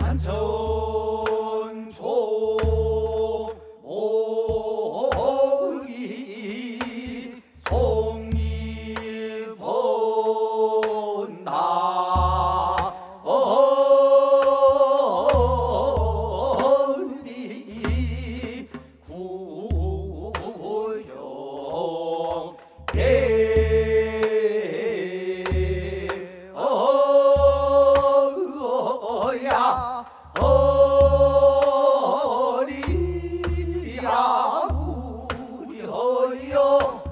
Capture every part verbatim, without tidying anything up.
산천조목이 송이 본다 어디 구룡대 어야 어리야 우리 어이로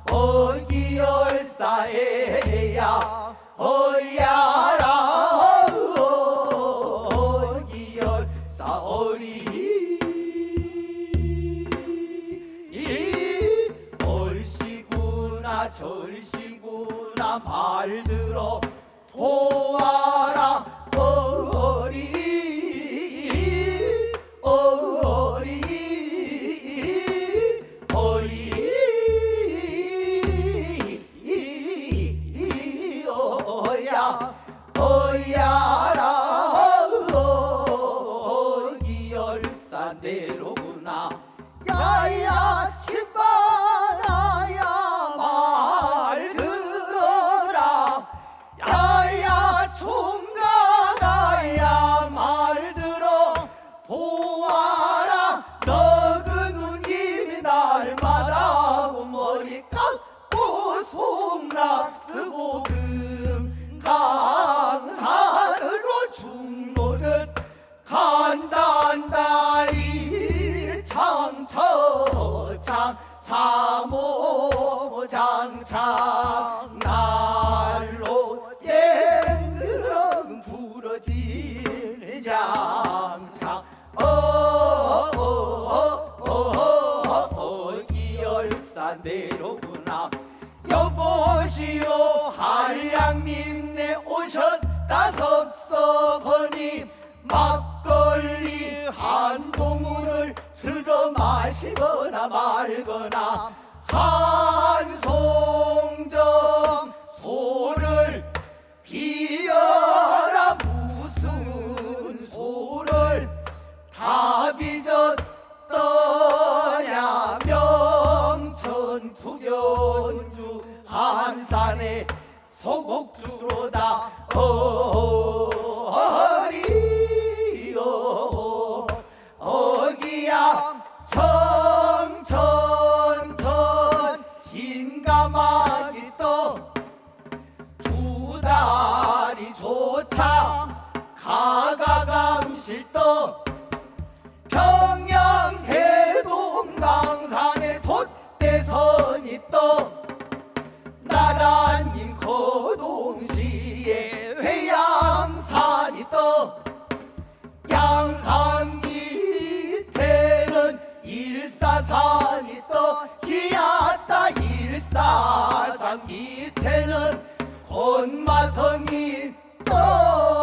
어기열사에야 어야라 어기열사 어리 얼씨구나 절씨구나 말들어 보아라 어리 어리 어리 어야 어야라 어기열사대로구나 야야 친바라야 말 들어라 야야 총각아야 말 들어 보아라 너그 누님이 날마다 머리 깎고 송락 쓰고 금강산으로 중노릇 간단다 일창처장 사모장창 날로 땡그렁 부러질 장창 어어어어어기열사 내로구나 여보시오 한량님네 오셨다 석서거니 막걸리 한 동물을 들어 마시거나 말거나 한송정 소를 비어라 무슨 소를 다 빚었더냐 명천 투견주 한산에 소곡주로다 어리요 어기야 청천천 흰가마귀 떠 두 다리 조차 가가강실 떠 평양 대동강산에 돛대선이 떠 나란히 거동시에 회양산이 떠 양산 밑에는 일사산이 떠 희야따 일사산 밑에는 권마성이 떠